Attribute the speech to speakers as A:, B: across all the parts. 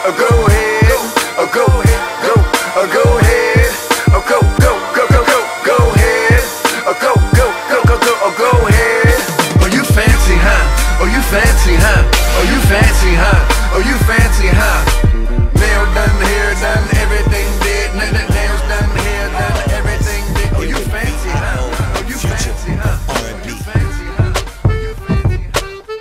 A: go ahead, go ahead, go ahead, go ahead, go ahead. Oh, you fancy, huh? Oh, you fancy, huh? Oh, you fancy, huh? Oh, you fancy, huh? Nail done, hair done, everything did. Nails done, hair done, everything did. Oh, you fancy, huh? Oh, you fancy, huh? Oh, you fancy, huh? Oh, you fancy, huh?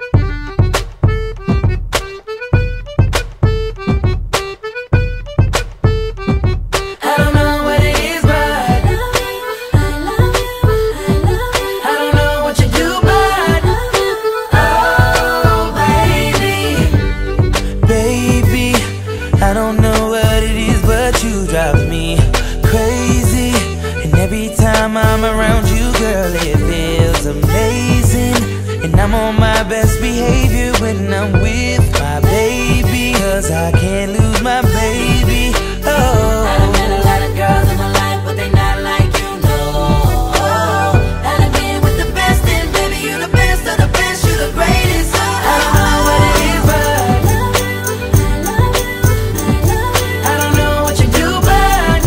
B: I don't know what it is, but I love you, I love you, I love you. I don't know what you do, but oh, baby,
C: I don't know what it is, but you drive me crazy. And every time I'm around you, girl, it feels amazing. And I'm on my best behavior when I'm with my baby, 'cause I can't lose my baby. Oh,
B: I've met a lot of girls in my life, but they not like you, no. And I've been with the best, and baby, you the best of the best, you the greatest. I don't know what it is, but I don't know what you do, but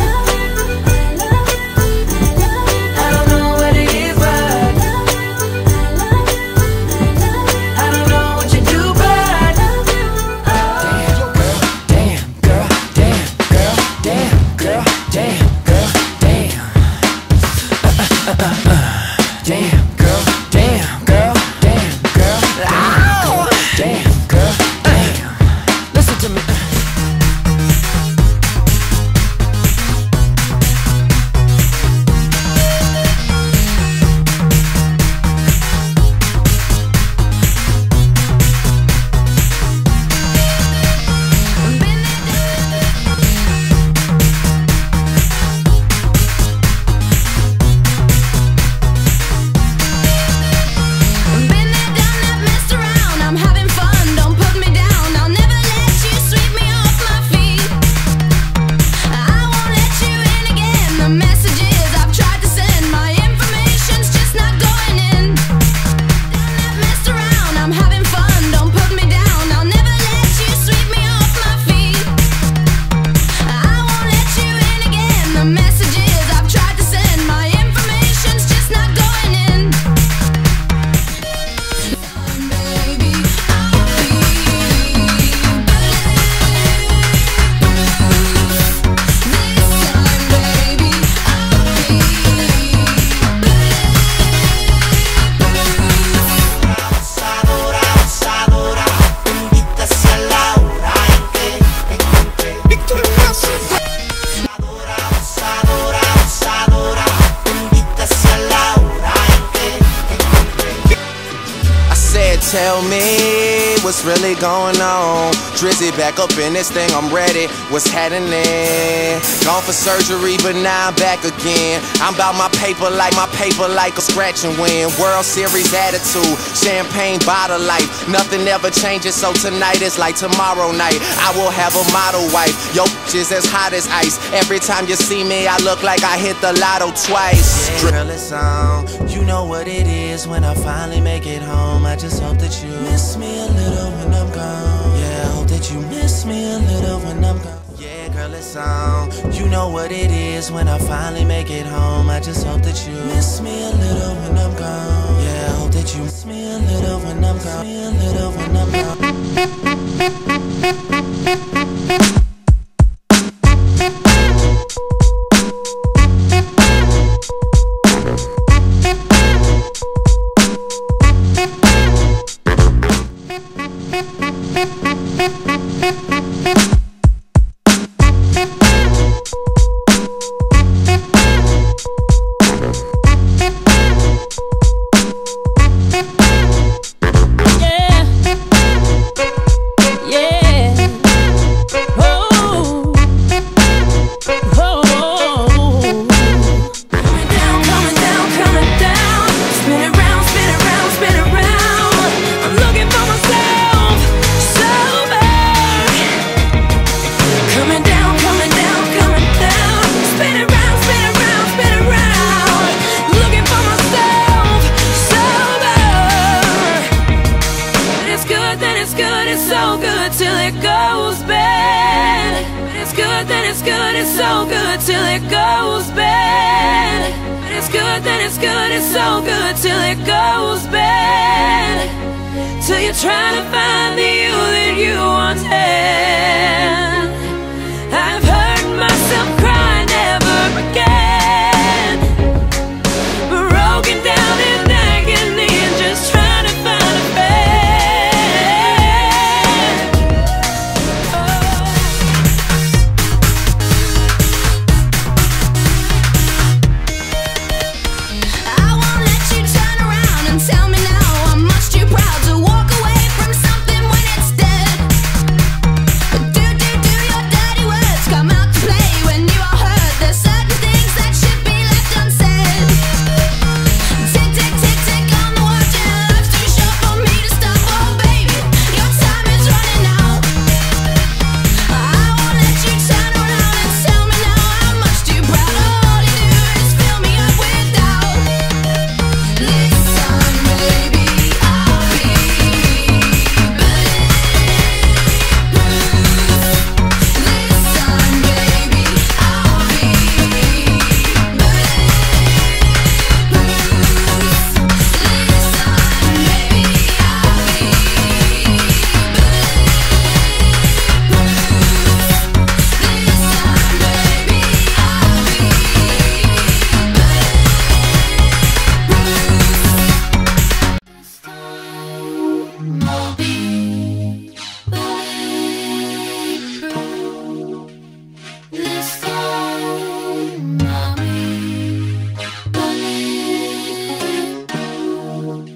B: I don't know what it is, but I don't know what you do, but
C: damn, girl, damn, girl, damn, girl, damn, girl, damn. Damn, girl, damn, girl, damn, girl, damn, girl, damn. Listen to me.
D: Been there, done that, messed around. I'm having fun, don't put me down. I'll never let you sweep me off my feet. I won't let you in again. The messages I've tried to send, my information's just not going in. Done that, messed around. I'm having fun, don't put me down. I'll never let you sweep me off my feet. I won't let you in again. The messages I've tried to send, my information's just not going in. Baby, I'll be this time, baby,
E: I said, tell me what's really going on. Drizzy back up in this thing, I'm ready. What's happening? Gone for surgery, but now I'm back again. I'm about my paper like a scratch and win. World Series attitude, champagne bottle life. Nothing ever changes, so tonight is like tomorrow night. I will have a model wife. Yo, is as hot as ice. Every time you see me, I look like I hit the lotto twice.
C: Yeah, girl, it's on. You know what it is when I finally make it home. I just hope that you miss me a little when I'm gone. Yeah, I hope that you miss me a little when I'm gone. Yeah, girl, it's on. You know what it is when I finally make it home. I just hope that you miss me a little when I'm gone. Yeah, I hope that you miss me a little when I'm gone. Me a little when I'm gone.
B: it's good, then it's good, it's so good till it goes bad. good, then it's good, it's so good till it goes bad. When it's good, then it's good, it's so good till it goes bad. Till you're trying to find the you that you once had. I've heard myself cry never again, broken down in agony and just trying to find a bed.
D: I won't let you turn around and tell me now I'm much too proud to walk away from something when it's dead. Do your dirty words come out to play when you are hurt? There's certain things that should be left unsaid. Tick, tick, tick, tick on the watch, and life's too short for me to stop. Oh baby, your time is running out. I won't let you turn around and tell me now I'm much too proud. All you do is fill me up with doubt. Listen, baby, I'll be bulletproof. Listen, baby, I'll be bulletproof. This time I'll be bulletproof.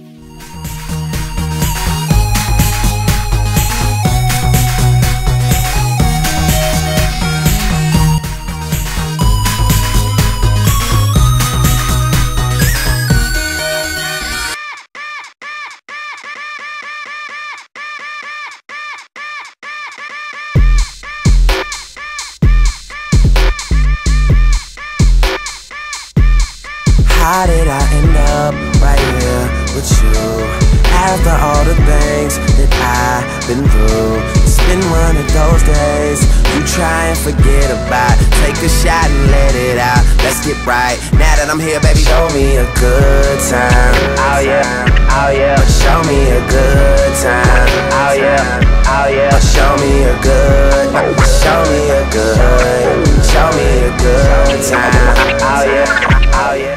C: How did I end up right here with you? After all the things that I've been through, it's been one of those days you try and forget about. Take a shot and let it out. Let's get right. Now that I'm here, baby, show me a good time. Oh yeah, oh yeah. Show me a good time. Oh yeah, oh yeah. Show me a good, show me a good, show me a good time. Oh yeah, oh yeah.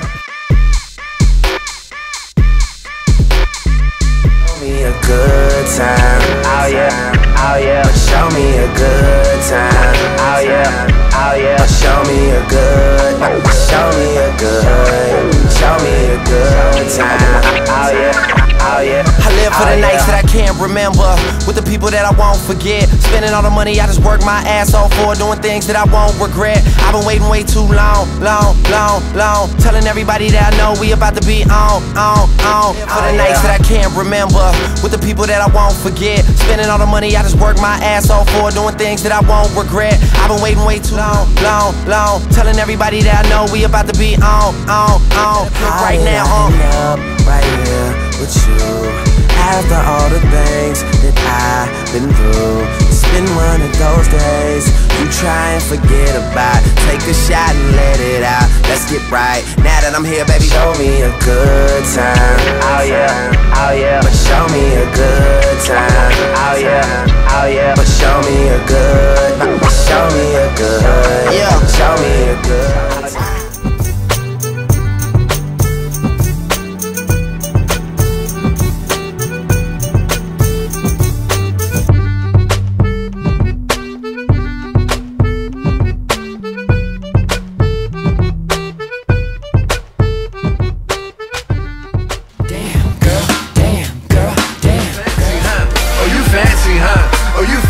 C: A good time, oh yeah, oh yeah. Show me a good time, oh yeah, oh yeah. Show me a good, show me a good, show me a good time, oh yeah, oh yeah. I live for the nights that I can't remember, with the people that I won't forget. Spending all the money I just work my ass off for, doing things that I won't regret. I've been waiting way too long, telling everybody that I know we about to be on. For the nights that I can't remember, with the people that I won't forget. Spending all the money I just work my ass off for, doing things that I won't regret. I've been waiting way too long, telling everybody that I know we about to be on. Right now, right here with you. After all the things that I've been through, it's been one of those days you try and forget about. Take a shot and let it out. Let's get right. Now that I'm here, baby, show me a good time. Oh yeah, oh yeah. But show me a good time. Oh yeah, oh yeah. But show me a good, show me a good, yeah. Show me a good time.
A: Fancy, huh? Oh, you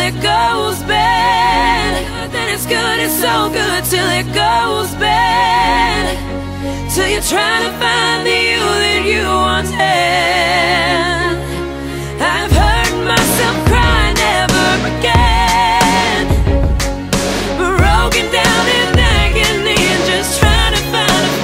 B: it goes bad. Then it's good, it's so good till it goes bad. Till you're trying to find the you that you once had. I've heard myself cry never again, broken down in agony and just trying to find a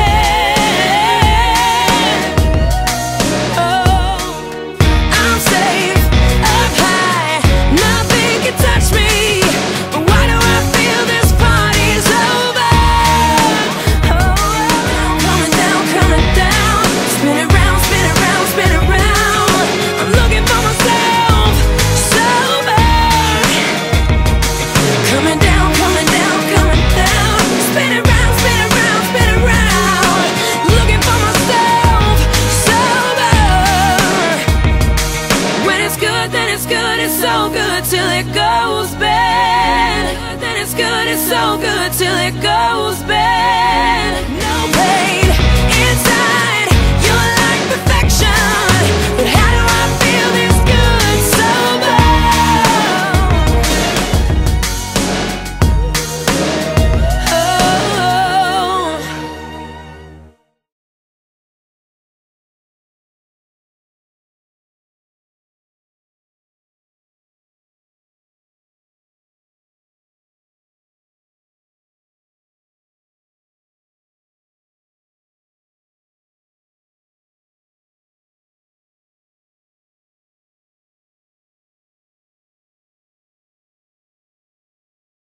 B: bed. Oh, I'm safe up high, nothing can touch me. But why do I feel this party's over? Oh, coming down, spin it round, spin it round, spin it round. I'm looking for myself sober. Coming down, spin it round, spin it round, spin it round. Looking for myself sober. When it's good, then it's good, it's so good till it goes bad. Then it's good, it's so good till it goes bad. No pain,